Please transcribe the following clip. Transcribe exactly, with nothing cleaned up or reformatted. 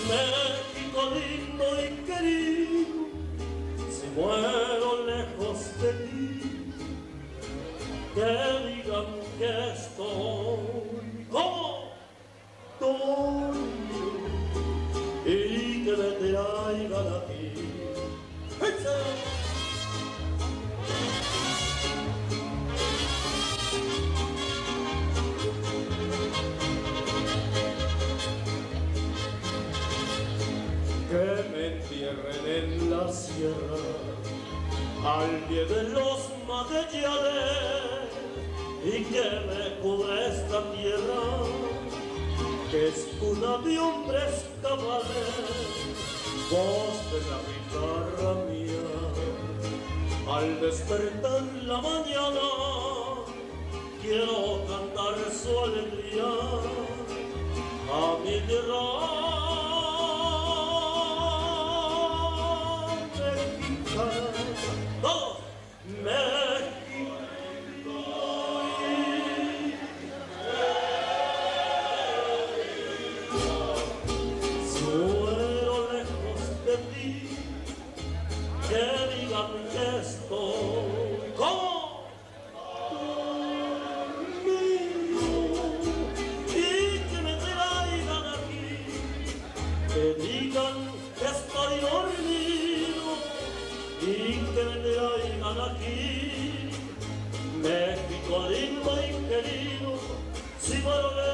México lindo y querido, si muero lejos de ti, que digan que estoy como dormido y que me traigan aquí. Que me entierren en la sierra al pie de los Magallanes y que me cubra esta tierra que es cuna de hombres cabales. Voz de la guitarra mía al despertar la mañana quiero cantar su alegría a mi tierra. Todos, México si muero lejos de ti, que digan que estoy como dormido y que me traigan aquí, que digan que estoy dormido y que me traigan aquí. México lindo y querido, si muero